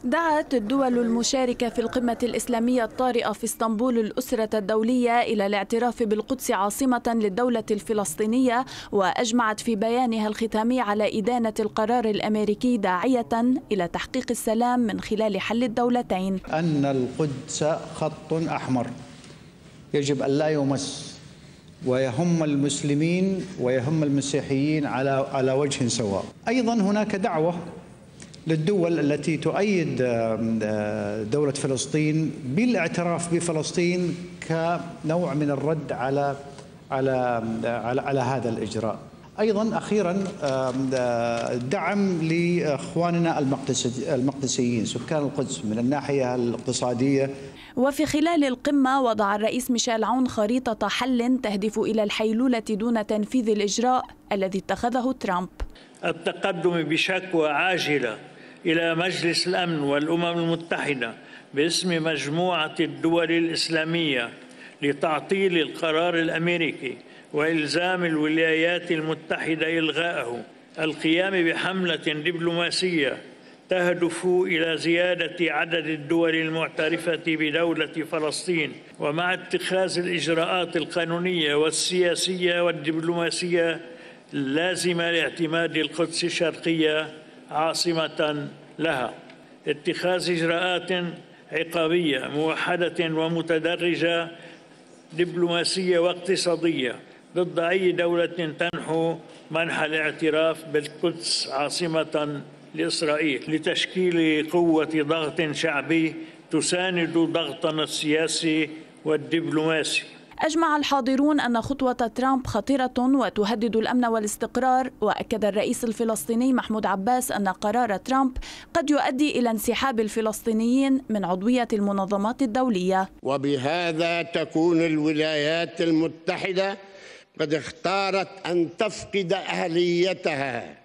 دعت الدول المشاركة في القمة الإسلامية الطارئة في اسطنبول الأسرة الدولية إلى الاعتراف بالقدس عاصمة للدولة الفلسطينية، وأجمعت في بيانها الختامي على إدانة القرار الأمريكي داعية إلى تحقيق السلام من خلال حل الدولتين. أن القدس خط أحمر يجب أن لا يمس، ويهم المسلمين ويهم المسيحيين على وجه سواء. أيضا هناك دعوة للدول التي تؤيد دولة فلسطين بالاعتراف بفلسطين كنوع من الرد على هذا الإجراء. أيضا أخيرا دعم لإخواننا المقدسيين سكان القدس من الناحية الاقتصادية. وفي خلال القمة وضع الرئيس ميشيل عون خريطة حل تهدف إلى الحيلولة دون تنفيذ الإجراء الذي اتخذه ترامب. التقدم بشكوى عاجلة إلى مجلس الأمن والأمم المتحدة باسم مجموعة الدول الإسلامية لتعطيل القرار الأمريكي وإلزام الولايات المتحدة إلغائه، القيام بحملة دبلوماسية تهدف إلى زيادة عدد الدول المعترفة بدولة فلسطين، ومع اتخاذ الإجراءات القانونية والسياسية والدبلوماسية اللازمة لاعتماد القدس الشرقية عاصمة لها، اتخاذ إجراءات عقابية موحدة ومتدرجة دبلوماسية واقتصادية ضد أي دولة تنحو منح الاعتراف بالقدس عاصمة لإسرائيل، لتشكيل قوة ضغط شعبي تساند ضغطنا السياسي والدبلوماسي. أجمع الحاضرون أن خطوة ترامب خطيرة وتهدد الأمن والاستقرار، وأكد الرئيس الفلسطيني محمود عباس أن قرار ترامب قد يؤدي إلى انسحاب الفلسطينيين من عضوية المنظمات الدولية. وبهذا تكون الولايات المتحدة قد اختارت أن تفقد أهليتها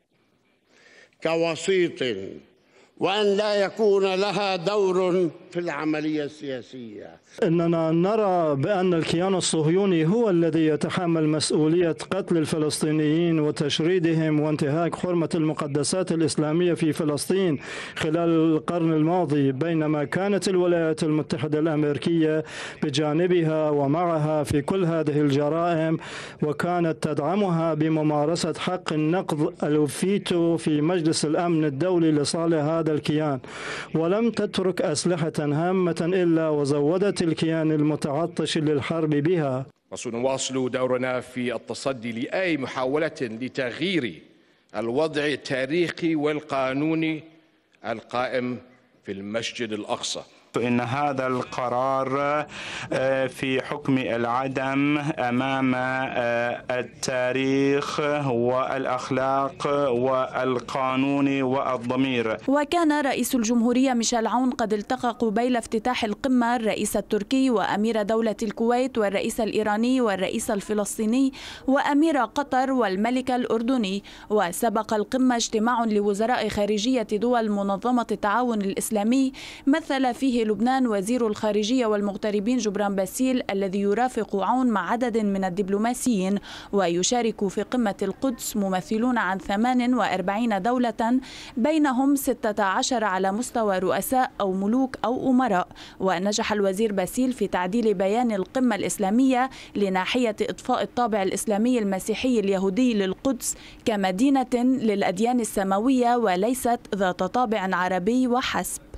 كوسيط، وأن لا يكون لها دور في العملية السياسية. إننا نرى بأن الكيان الصهيوني هو الذي يتحمل مسؤولية قتل الفلسطينيين وتشريدهم وانتهاك حرمة المقدسات الإسلامية في فلسطين خلال القرن الماضي، بينما كانت الولايات المتحدة الأمريكية بجانبها ومعها في كل هذه الجرائم، وكانت تدعمها بممارسة حق النقض الفيتو في مجلس الأمن الدولي لصالح هذا الكيان، ولم تترك أسلحة هامة إلا وزودت الكيان المتعطش للحرب بها. وسنواصل دورنا في التصدي لأي محاولة لتغيير الوضع التاريخي والقانوني القائم في المسجد الأقصى. إن هذا القرار في حكم العدم أمام التاريخ والأخلاق والقانون والضمير. وكان رئيس الجمهورية ميشيل عون قد التقى قبيل افتتاح القمة الرئيس التركي وأمير دولة الكويت والرئيس الإيراني والرئيس الفلسطيني وأمير قطر والملك الأردني. وسبق القمة اجتماع لوزراء خارجية دول منظمة التعاون الإسلامي مثل فيه لبنان وزير الخارجية والمغتربين جبران باسيل الذي يرافق عون مع عدد من الدبلوماسيين. ويشارك في قمة القدس ممثلون عن 48 دولة، بينهم 16 على مستوى رؤساء أو ملوك أو أمراء. ونجح الوزير باسيل في تعديل بيان القمة الإسلامية لناحية إضفاء الطابع الإسلامي المسيحي اليهودي للقدس كمدينة للأديان السماوية وليست ذات طابع عربي وحسب.